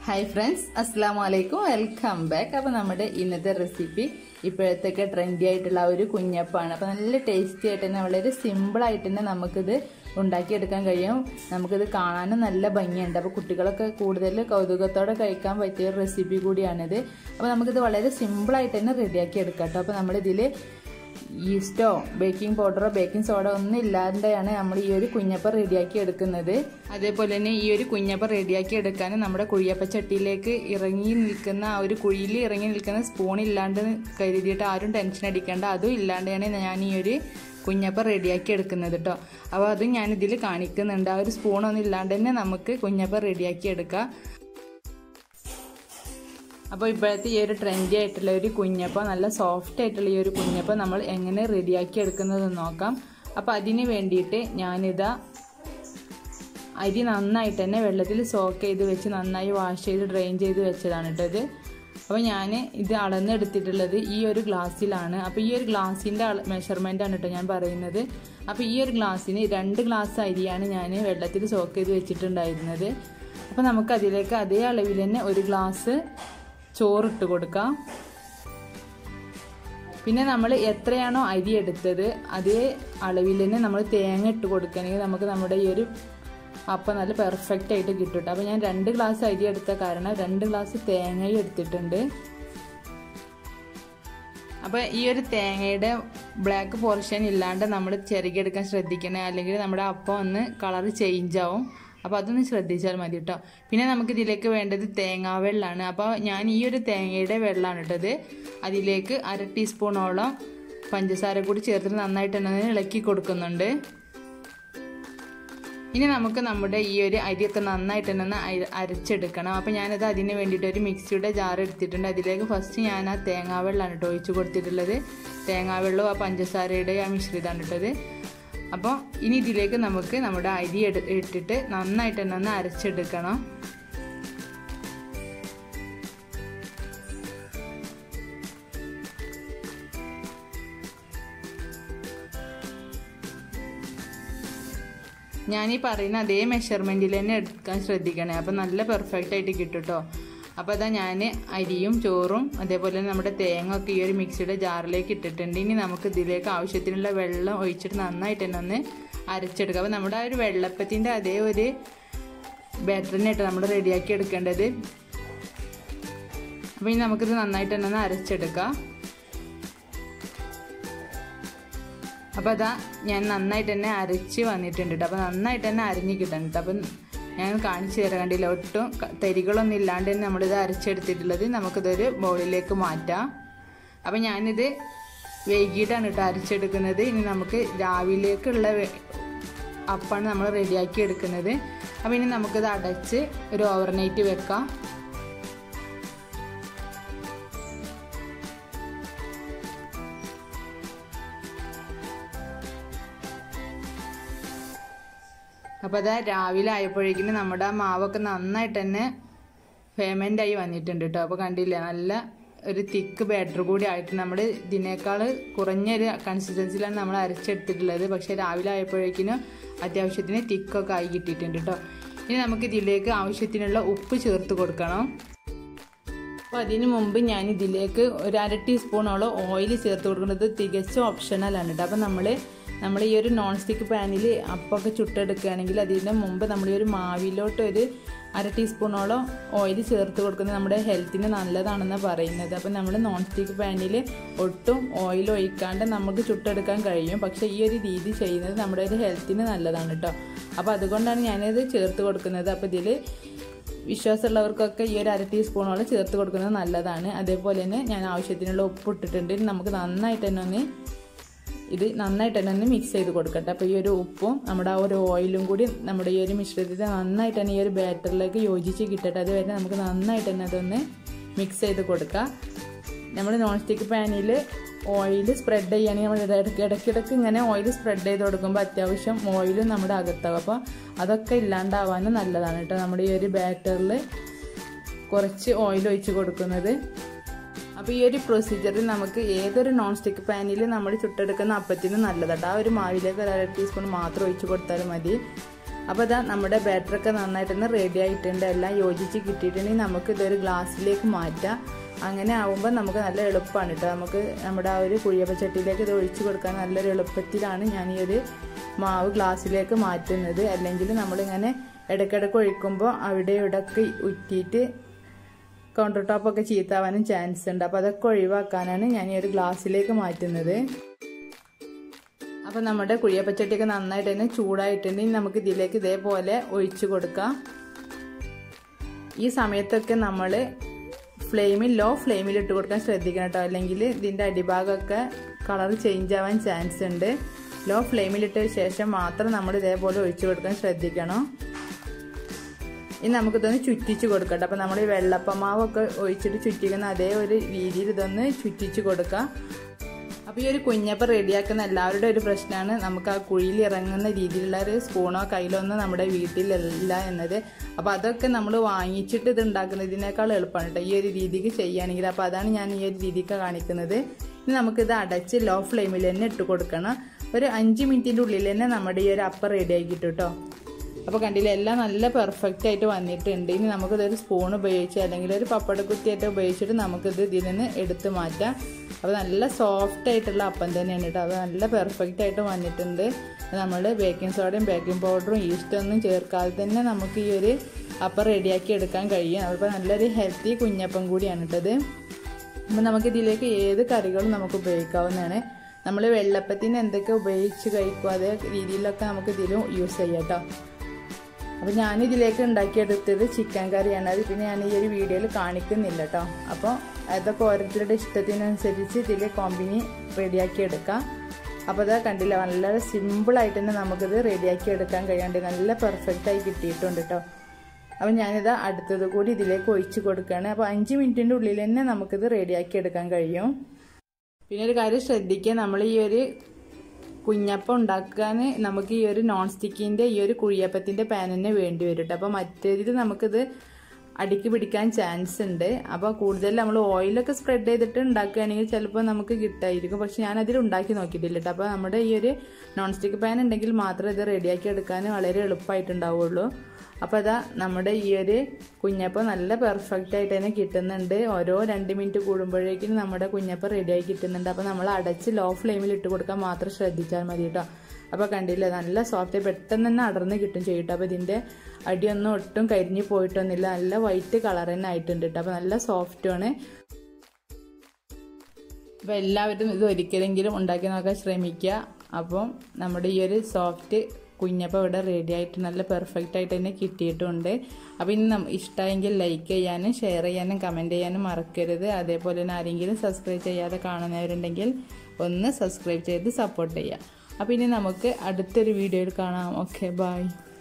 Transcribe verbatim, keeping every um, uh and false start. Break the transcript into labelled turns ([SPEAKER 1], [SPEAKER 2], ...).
[SPEAKER 1] Hi friends, അസ്സലാമു അലൈക്കും. Welcome back. അപ്പോൾ നമ്മുടെ ഇന്നത്തെ റെസിപ്പി ഇപ്പോഴത്തേക്ക് ട്രെൻഡി ആയിട്ടുള്ള ഒരു കുഞ്ഞപ്പാണ്. അപ്പോൾ നല്ല ടേസ്റ്റി ആയിട്ട് തന്നെ വളരെ സിമ്പിളായിട്ട് തന്നെ നമുക്കിത് ഉണ്ടാക്കിയെടുക്കാൻ കഴിയും. നമുക്കിത് കാണാനും നല്ല ഭംഗിയുണ്ട്. അപ്പോൾ കുട്ടികളൊക്കെ കൂടുതൽ കൗതുകത്തോടെ കഴിക്കാൻ പറ്റിയ ഒരു റെസിപ്പി കൂടിയാണിത്. അപ്പോൾ നമുക്കിത് വളരെ സിമ്പിളായിട്ട് തന്നെ റെഡിയാക്കി എടുക്കാം കേട്ടോ. അപ്പോൾ നമ്മളിതിൽ ഈസ്റ്റോ ബേക്കിംഗ് പൗഡറോ ബേക്കിംഗ് സോഡ ഒന്നും ഇല്ലാതെയാണ് നമ്മൾ ഈ ഒരു കുഞ്ഞപ്പം റെഡിയാക്കി എടുക്കുന്നത്. അതേപോലെ തന്നെ ഈ ഒരു കുഞ്ഞപ്പം റെഡിയാക്കി എടുക്കാൻ നമ്മുടെ കുഴിയപ്പ ചട്ടിയിലേക്ക് ഇറങ്ങി നിൽക്കുന്ന ആ ഒരു കുഴിയിൽ ഇറങ്ങി നിൽക്കുന്ന സ്പൂൺ ഇല്ലാണ്ട് കരുതിയിട്ട് ആരും ടെൻഷൻ അടിക്കേണ്ട. അതും ഇല്ലാണ്ടാണ് ഞാൻ ഈ ഒരു കുഞ്ഞപ്പം റെഡിയാക്കി എടുക്കുന്നത് കേട്ടോ. അപ്പോൾ അതും ഞാനിതിൽ കാണിക്കുന്നുണ്ട്. ആ ഒരു സ്പൂണൊന്നും ഇല്ലാണ്ട് തന്നെ നമുക്ക് കുഞ്ഞപ്പം റെഡിയാക്കി എടുക്കാം. അപ്പോൾ ഇപ്പോഴത്തെ ഈ ഒരു ട്രെൻഡി ആയിട്ടുള്ള ഒരു കുഞ്ഞപ്പം, നല്ല സോഫ്റ്റ് ആയിട്ടുള്ള ഈ ഒരു കുഞ്ഞപ്പം നമ്മൾ എങ്ങനെ റെഡിയാക്കി എടുക്കുന്നതെന്ന് നോക്കാം. അപ്പോൾ അതിന് വേണ്ടിയിട്ട് ഞാനിതാ അരി നന്നായിട്ട് തന്നെ വെള്ളത്തിൽ സോക്ക് ചെയ്ത് വെച്ച് നന്നായി വാഷ് ചെയ്ത് ഡ്രെയിൻ ചെയ്ത് വെച്ചതാണ് കേട്ടോ ഇത്. അപ്പോൾ ഞാൻ ഇത് അളന്നെടുത്തിട്ടുള്ളത് ഈ ഒരു ഗ്ലാസ്സിലാണ്. അപ്പോൾ ഈ ഒരു ഗ്ലാസ്സിൻ്റെ മെഷർമെൻ്റ് ആണ് കേട്ടോ ഞാൻ പറയുന്നത്. അപ്പോൾ ഈ ഒരു ഗ്ലാസ്സിന് രണ്ട് ഗ്ലാസ് അരിയാണ് ഞാൻ വെള്ളത്തിൽ സോക്ക് ചെയ്ത് വെച്ചിട്ടുണ്ടായിരുന്നത്. അപ്പോൾ നമുക്കതിലേക്ക് അതേ അളവിൽ തന്നെ ഒരു ഗ്ലാസ് ചോറിട്ട് കൊടുക്കാം. പിന്നെ നമ്മൾ എത്രയാണോ അരി എടുത്തത് അതേ അളവിൽ തന്നെ നമ്മൾ തേങ്ങ ഇട്ട് കൊടുക്കുകയാണെങ്കിൽ നമുക്ക് നമ്മുടെ ഈ ഒരു അപ്പം നല്ല പെർഫെക്റ്റ് ആയിട്ട് കിട്ടും. അപ്പോൾ ഞാൻ രണ്ട് ഗ്ലാസ് അരി എടുത്ത കാരണം രണ്ട് ഗ്ലാസ് തേങ്ങയും എടുത്തിട്ടുണ്ട്. അപ്പോൾ ഈ ഒരു തേങ്ങയുടെ ബ്ലാക്ക് പോർഷൻ ഇല്ലാണ്ട് നമ്മൾ ചിരകിയെടുക്കാൻ ശ്രദ്ധിക്കണേ, അല്ലെങ്കിൽ നമ്മുടെ അപ്പം ഒന്ന് കളർ ചേഞ്ച് ആവും. അപ്പോൾ അതൊന്ന് ശ്രദ്ധിച്ചാൽ മതി കേട്ടോ. പിന്നെ നമുക്ക് ഇതിലേക്ക് വേണ്ടത് തേങ്ങാ വെള്ളമാണ്. അപ്പോൾ ഞാൻ ഈ ഒരു തേങ്ങയുടെ വെള്ളമാണ് ഇട്ടത്. അതിലേക്ക് അര ടീസ്പൂണോളം പഞ്ചസാര കൂടി ചേർത്തിട്ട് നന്നായിട്ട് തന്നെ ഇളക്കി കൊടുക്കുന്നുണ്ട്. ഇനി നമുക്ക് നമ്മുടെ ഈ ഒരു അരിയൊക്കെ നന്നായിട്ട് തന്നെ അരച്ചെടുക്കണം. അപ്പോൾ ഞാനത് അതിന് വേണ്ടിയിട്ട് ഒരു മിക്സിയുടെ ജാർ എടുത്തിട്ടുണ്ട്. അതിലേക്ക് ഫസ്റ്റ് ഞാൻ ആ തേങ്ങാ വെള്ളമാണ് കേട്ടോ ഒഴിച്ച് കൊടുത്തിട്ടുള്ളത്. തേങ്ങാ വെള്ളവും ആ പഞ്ചസാരയുടെ ആ മിശ്രിതമാണ് ഇട്ടത്. അപ്പോൾ ഇനി ഇതിലേക്ക് നമുക്ക് നമ്മുടെ അരി എടു ഇട്ടിട്ട് നന്നായിട്ട് തന്നെ ഒന്ന് അരച്ചെടുക്കണം. ഞാനീ പറയുന്ന അതേ മെഷർമെൻറ്റിൽ തന്നെ എടുക്കാൻ ശ്രദ്ധിക്കണേ. അപ്പോൾ നല്ല പെർഫെക്റ്റ് ആയിട്ട് കിട്ടും കേട്ടോ. അപ്പോൾ അതാ ഞാൻ അരിയും ചോറും അതേപോലെ തന്നെ നമ്മുടെ തേങ്ങ ഒക്കെ ഈ ഒരു മിക്സിയുടെ ജാറിലേക്ക് ഇട്ടിട്ടുണ്ട്. ഇനി നമുക്ക് ഇതിലേക്ക് ആവശ്യത്തിനുള്ള വെള്ളം ഒഴിച്ചിട്ട് നന്നായിട്ട് തന്നെ ഒന്ന് അരച്ചെടുക്കുക. അപ്പോൾ നമ്മുടെ ആ ഒരു വെള്ളപ്പത്തിൻ്റെ അതേ ഒരു ബാറ്ററിനായിട്ട് നമ്മൾ റെഡിയാക്കി എടുക്കേണ്ടത്. അപ്പോൾ ഇനി നമുക്കിത് നന്നായിട്ട് തന്നെ ഒന്ന് അരച്ചെടുക്കാം. അപ്പോൾ അതാ ഞാൻ നന്നായിട്ട് തന്നെ അരച്ച് വന്നിട്ടുണ്ട് കേട്ടോ. അപ്പോൾ നന്നായിട്ട് തന്നെ അരിഞ്ഞ് കിട്ടണം കേട്ടോ. അപ്പം ഞാൻ കാണിച്ചു തരാൻ കണ്ടില്ല, ഒട്ടും തരികളൊന്നും ഇല്ലാണ്ട് തന്നെ നമ്മളിത് അരച്ചെടുത്തിട്ടുള്ളത്. നമുക്കിതൊരു ബൗളിലേക്ക് മാറ്റാം. അപ്പം ഞാനിത് വൈകിട്ടാണ് കേട്ടോ അരച്ചെടുക്കുന്നത്. ഇനി നമുക്ക് രാവിലേക്കുള്ള അപ്പമാണ് നമ്മൾ റെഡിയാക്കി എടുക്കുന്നത്. അപ്പം ഇനി നമുക്കിത് അടച്ച് ഒരു ഓവർനൈറ്റ് വെക്കാം. അപ്പോൾ അതാ രാവിലെ ആയപ്പോഴേക്കും നമ്മുടെ ആ മാവൊക്കെ നന്നായിട്ട് തന്നെ ഫെർമെൻ്റായി വന്നിട്ടുണ്ട് കേട്ടോ. അപ്പോൾ കണ്ടില്ല, നല്ല ഒരു തിക്ക് ബാറ്റർ കൂടി ആയിട്ട് നമ്മൾ ഇതിനേക്കാൾ കുറഞ്ഞൊരു കൺസിസ്റ്റൻസിയിലാണ് നമ്മൾ അരച്ചെടുത്തിട്ടുള്ളത്. പക്ഷേ രാവിലെ ആയപ്പോഴേക്കിനും അത്യാവശ്യത്തിന് തിക്കൊക്കെ ആയി കിട്ടിയിട്ടുണ്ട് കേട്ടോ. ഇനി നമുക്ക് ഇതിലേക്ക് ആവശ്യത്തിനുള്ള ഉപ്പ് ചേർത്ത് കൊടുക്കണം. അപ്പോൾ അതിന് മുമ്പ് ഞാൻ ഇതിലേക്ക് ഒരു അര ടീസ്പൂണോളം ഓയിൽ ചേർത്ത് കൊടുക്കുന്നത് തികച്ചും ഓപ്ഷണലാണ് കേട്ടോ. അപ്പോൾ നമ്മൾ നമ്മൾ ഈ ഒരു നോൺ സ്റ്റിക്ക് പാനിൽ അപ്പമൊക്കെ ചുട്ടെടുക്കുകയാണെങ്കിൽ അതിന് മുമ്പ് നമ്മൾ ഈ ഒരു മാവിലോട്ട് ഒരു അര ടീസ്പൂണോളം ഓയിൽ ചേർത്ത് കൊടുക്കുന്നത് നമ്മുടെ ഹെൽത്തിന് നല്ലതാണെന്ന് പറയുന്നത്. അപ്പോൾ നമ്മൾ നോൺ സ്റ്റിക്ക് പാനിൽ ഒട്ടും ഓയിൽ ഒഴിക്കാണ്ട് നമുക്ക് ചുട്ടെടുക്കാൻ കഴിയും. പക്ഷേ ഈ ഒരു രീതി ചെയ്യുന്നത് നമ്മുടെ ഒരു ഹെൽത്തിന് നല്ലതാണ് കേട്ടോ. അപ്പോൾ അതുകൊണ്ടാണ് ഞാനിത് ചേർത്ത് കൊടുക്കുന്നത്. അപ്പോൾ ഇതിൽ വിശ്വാസമുള്ളവർക്കൊക്കെ ഈ ഒരു അര ടീസ്പൂണോളം ചേർത്ത് കൊടുക്കുന്നത് നല്ലതാണ്. അതേപോലെ തന്നെ ഞാൻ ആവശ്യത്തിനുള്ള ഉപ്പ് ഇട്ടിട്ടുണ്ട്. നമുക്ക് നന്നായിട്ട് തന്നെ ഒന്ന് ഇത് നന്നായിട്ട് തന്നെ ഒന്ന് മിക്സ് ചെയ്ത് കൊടുക്കട്ടെ. അപ്പോൾ ഈ ഒരു ഉപ്പും നമ്മുടെ ആ ഒരു ഓയിലും കൂടി നമ്മുടെ ഈ ഒരു മിശ്രിതത്തെ നന്നായിട്ട് തന്നെ ഈ ഒരു ബാറ്ററിലേക്ക് യോജിച്ച് കിട്ടട്ടെ. അതുവരെ നമുക്ക് നന്നായിട്ട് തന്നെ അതൊന്ന് മിക്സ് ചെയ്ത് കൊടുക്കാം. നമ്മൾ നോൺ സ്റ്റിക്ക് പാനിൽ ഓയിൽ സ്പ്രെഡ് ചെയ്യുകയാണെങ്കിൽ നമ്മൾ ഇടയ്ക്ക് ഇടയ്ക്കിടയ്ക്ക് ഇങ്ങനെ ഓയിൽ സ്പ്രെഡ് ചെയ്ത് കൊടുക്കുമ്പോൾ അത്യാവശ്യം ഓയിലും നമ്മുടെ അകത്താവും. അപ്പോൾ അതൊക്കെ ഇല്ലാണ്ടാവാനും നല്ലതാണ് കേട്ടോ നമ്മുടെ ഈ ഒരു ബാറ്ററിൽ കുറച്ച് ഓയിൽ ഒഴിച്ച് കൊടുക്കുന്നത്. അപ്പോൾ ഈ ഒരു പ്രൊസീജിയറിൽ നമുക്ക് ഏതൊരു നോൺ സ്റ്റിക്ക് പാനിൽ നമ്മൾ ചുട്ടെടുക്കുന്ന അപ്പത്തിന് നല്ലതാണ്. ആ ഒരു മാവിലേക്ക് ഒരു അര ടീസ്പൂൺ മാത്രം ഒഴിച്ച് കൊടുത്താലും മതി. അപ്പോൾ ഇതാ നമ്മുടെ ബാറ്ററൊക്കെ നന്നായിട്ടൊന്ന് റെഡി ആയിട്ടുണ്ട്, എല്ലാം യോജിച്ച് കിട്ടിയിട്ടുണ്ടെങ്കിൽ നമുക്ക് ഇതൊരു ഗ്ലാസ്സിലേക്ക് മാറ്റാം. അങ്ങനെ ആവുമ്പോൾ നമുക്ക് നല്ല എളുപ്പമാണ് കേട്ടോ. നമുക്ക് നമ്മുടെ ആ ഒരു കുഴിയപ്പച്ചട്ടിയിലേക്ക് ഇത് ഒഴിച്ചു കൊടുക്കാൻ നല്ലൊരു എളുപ്പത്തിലാണ് ഞാൻ ഈ ഒരു മാവ് ഗ്ലാസ്സിലേക്ക് മാറ്റുന്നത്. അല്ലെങ്കിൽ നമ്മളിങ്ങനെ ഇടയ്ക്കിടയ്ക്ക് ഒഴിക്കുമ്പോൾ അവിടെ ഇവിടെയൊക്കെ ഉറ്റിയിട്ട് കൗണ്ടർ ടോപ്പൊക്കെ ചീത്താവാനും ചാൻസ് ഉണ്ട്. അപ്പോൾ അതൊക്കെ ഒഴിവാക്കാനാണ് ഞാൻ ഈ ഒരു ഗ്ലാസ്സിലേക്ക് മാറ്റുന്നത്. അപ്പോൾ നമ്മുടെ കുഴിയപ്പച്ചട്ടിയൊക്കെ നന്നായിട്ട് തന്നെ ചൂടായിട്ടുണ്ടെങ്കിൽ നമുക്ക് ഇതിലേക്ക് ഇതേപോലെ ഒഴിച്ചു കൊടുക്കാം. ഈ സമയത്തൊക്കെ നമ്മൾ ഫ്ലെയിമിൽ ലോ ഫ്ലെയിമിൽ ഇട്ട് കൊടുക്കാൻ ശ്രദ്ധിക്കണം കേട്ടോ, അല്ലെങ്കിൽ ഇതിൻ്റെ അടിഭാഗമൊക്കെ കളർ ചേഞ്ച് ആവാൻ ചാൻസ് ഉണ്ട്. ലോ ഫ്ലെയിമിലിട്ട ശേഷം മാത്രം നമ്മൾ ഇതേപോലെ ഒഴിച്ചു കൊടുക്കാൻ ശ്രദ്ധിക്കണം. ഇനി നമുക്കിതൊന്ന് ചുറ്റിച്ച് കൊടുക്കട്ടെ. അപ്പോൾ നമ്മൾ ഈ വെള്ളപ്പമാവൊക്കെ ഒഴിച്ചിട്ട് ചുറ്റിക്കുന്ന അതേ ഒരു രീതിയിൽ ഇതൊന്ന് ചുറ്റിച്ച് കൊടുക്കാം. അപ്പോൾ ഈ ഒരു കുഞ്ഞപ്പം റെഡിയാക്കുന്ന എല്ലാവരുടെ ഒരു പ്രശ്നമാണ് നമുക്ക് ആ കുഴിയിൽ ഇറങ്ങുന്ന രീതിയിലുള്ള ഒരു സ്പൂണോ കയ്യിലോ ഒന്നും നമ്മുടെ വീട്ടിലില്ല എന്നത്. അപ്പോൾ അതൊക്കെ നമ്മൾ വാങ്ങിച്ചിട്ട് ഇത് ഉണ്ടാക്കുന്നതിനേക്കാൾ എളുപ്പമാണ് കേട്ടോ ഈ ഒരു രീതിക്ക് ചെയ്യുകയാണെങ്കിൽ. അപ്പോൾ അതാണ് ഞാൻ ഈ ഒരു രീതിക്ക് കാണിക്കുന്നത്. ഇനി നമുക്കിത് അടച്ച് ലോ ഫ്ലെയിമിൽ തന്നെ ഇട്ട് കൊടുക്കണം. ഒരു അഞ്ച് മിനിറ്റിൻ്റെ ഉള്ളിൽ തന്നെ നമ്മുടെ ഈ ഒരു അപ്പം റെഡി ആക്കിയിട്ട് കേട്ടോ. അപ്പോൾ കണ്ടില്ല, എല്ലാം നല്ല പെർഫെക്റ്റ് ആയിട്ട് വന്നിട്ടുണ്ട്. ഇനി നമുക്കിതൊരു സ്പൂൺ ഉപയോഗിച്ച് അല്ലെങ്കിൽ ഒരു പപ്പടക്കുത്തിയായിട്ട് ഉപയോഗിച്ചിട്ട് നമുക്കിത് ഇതിൽ നിന്ന് എടുത്ത് മാറ്റാം. അപ്പോൾ നല്ല സോഫ്റ്റ് ആയിട്ടുള്ള അപ്പം തന്നെയാണ് കേട്ടോ. അത് നല്ല പെർഫെക്റ്റ് ആയിട്ട് വന്നിട്ടുണ്ട്. നമ്മൾ ബേക്കിംഗ് സോഡയും ബേക്കിംഗ് പൗഡറും ഈസ്റ്റൊന്നും ചേർക്കാതെ തന്നെ നമുക്ക് ഈ ഒരു അപ്പം റെഡിയാക്കി എടുക്കാൻ കഴിയും. അപ്പോൾ നല്ലൊരു ഹെൽത്തി കുഞ്ഞപ്പം കൂടിയാണ് കേട്ടത്. അപ്പോൾ നമുക്കിതിലേക്ക് ഏത് കറികളും നമുക്ക് ഉപയോഗിക്കാവുന്നതാണ്. നമ്മൾ വെള്ളപ്പത്തിന് എന്തൊക്കെ ഉപയോഗിച്ച് കഴിക്കും അതേ രീതിയിലൊക്കെ നമുക്ക് ഇതിലും യൂസ് ചെയ്യാം കേട്ടോ. അപ്പോൾ ഞാനിതിലേക്ക് ഉണ്ടാക്കിയെടുത്തത് ചിക്കൻ കറിയാണ്. അത് പിന്നെ ഞാൻ ഈ ഒരു വീഡിയോയിൽ കാണിക്കുന്നില്ല കേട്ടോ. അപ്പോൾ അതൊക്കെ ഓരോരുത്തരുടെ ഇഷ്ടത്തിനനുസരിച്ച് ഇതിൽ കോമ്പിനി റെഡിയാക്കി എടുക്കാം. അപ്പോൾ അത് കണ്ടില്ല, നല്ല സിമ്പിളായിട്ട് തന്നെ നമുക്കിത് റെഡിയാക്കി എടുക്കാൻ കഴിയാണ്ട് നല്ല പെർഫെക്റ്റായി കിട്ടിയിട്ടുണ്ട് കേട്ടോ. അപ്പോൾ ഞാനിത് അടുത്തത് കൂടി ഇതിലേക്ക് ഒഴിച്ച് കൊടുക്കുകയാണ്. അപ്പോൾ അഞ്ച് മിനിറ്റിൻ്റെ ഉള്ളിൽ തന്നെ നമുക്കിത് റെഡിയാക്കി എടുക്കാൻ കഴിയും. പിന്നെ ഒരു കാര്യം ശ്രദ്ധിക്കുക, നമ്മൾ ഈ ഒരു കുഞ്ഞപ്പം ഉണ്ടാക്കാൻ നമുക്ക് ഈ ഒരു നോൺ സ്റ്റിക്കിൻ്റെ ഈ ഒരു കുഴിയപ്പത്തിൻ്റെ പാൻ തന്നെ വേണ്ടി വരും കേട്ടോ. അപ്പോൾ മറ്റേതിൽ നമുക്കിത് അടിക്ക് പിടിക്കാൻ ചാൻസ് ഉണ്ട്. അപ്പോൾ കൂടുതൽ നമ്മൾ ഓയിലൊക്കെ സ്പ്രെഡ് ചെയ്തിട്ട് ഉണ്ടാക്കുകയാണെങ്കിൽ ചിലപ്പോൾ നമുക്ക് കിട്ടായിരിക്കും. പക്ഷെ ഞാനതിൽ ഉണ്ടാക്കി നോക്കിയിട്ടില്ല കേട്ടോ. അപ്പോൾ നമ്മുടെ ഈ ഒരു നോൺ സ്റ്റിക്ക് പാൻ ഉണ്ടെങ്കിൽ മാത്രമേ ഇത് റെഡിയാക്കി എടുക്കാൻ വളരെ എളുപ്പമായിട്ടുണ്ടാവുള്ളൂ. അപ്പോൾ അതാ നമ്മുടെ ഈ ഒരു കുഞ്ഞപ്പം നല്ല പെർഫെക്റ്റ് ആയിട്ട് തന്നെ കിട്ടുന്നുണ്ട്. ഓരോ രണ്ട് മിനിറ്റ് കൂടുമ്പോഴേക്കും നമ്മുടെ കുഞ്ഞപ്പം റെഡിയായി കിട്ടുന്നുണ്ട്. അപ്പോൾ നമ്മൾ അടച്ച് ലോ ഫ്ലെയിമിൽ ഇട്ട് കൊടുക്കാൻ മാത്രം ശ്രദ്ധിച്ചാൽ മതി കേട്ടോ. അപ്പോൾ കണ്ടില്ല, നല്ല സോഫ്റ്റ് പെട്ടെന്ന് തന്നെ അടർന്ന് കിട്ടും ചെയ്യട്ടോ. അപ്പോൾ ഇതിൻ്റെ അടിയൊന്നും ഒട്ടും കരിഞ്ഞു പോയിട്ടൊന്നുമില്ല, നല്ല വൈറ്റ് കളർ തന്നെ ആയിട്ടുണ്ട് കേട്ടോ. അപ്പോൾ നല്ല സോഫ്റ്റുമാണ്. അപ്പോൾ എല്ലാവരും ഇത് ഒരിക്കലെങ്കിലും ഉണ്ടാക്കി നോക്കാൻ ശ്രമിക്കുക. അപ്പം നമ്മുടെ ഈ ഒരു സോഫ്റ്റ് കുഞ്ഞപ്പം ഇവിടെ റെഡി ആയിട്ട് നല്ല പെർഫെക്റ്റ് ആയിട്ട് തന്നെ കിട്ടിയിട്ടുണ്ട്. അപ്പോൾ ഇനി ഇഷ്ടമായെങ്കിൽ ലൈക്ക് ചെയ്യാനും ഷെയർ ചെയ്യാനും കമൻറ്റ് ചെയ്യാനും മറക്കരുത്. അതേപോലെ തന്നെ ആരെങ്കിലും സബ്സ്ക്രൈബ് ചെയ്യാതെ കാണുന്നവരുണ്ടെങ്കിൽ ഒന്ന് സബ്സ്ക്രൈബ് ചെയ്ത് സപ്പോർട്ട് ചെയ്യുക. അപ്പോൾ ഇനി നമുക്ക് അടുത്തൊരു വീഡിയോയിൽ കാണാം. Okay, by.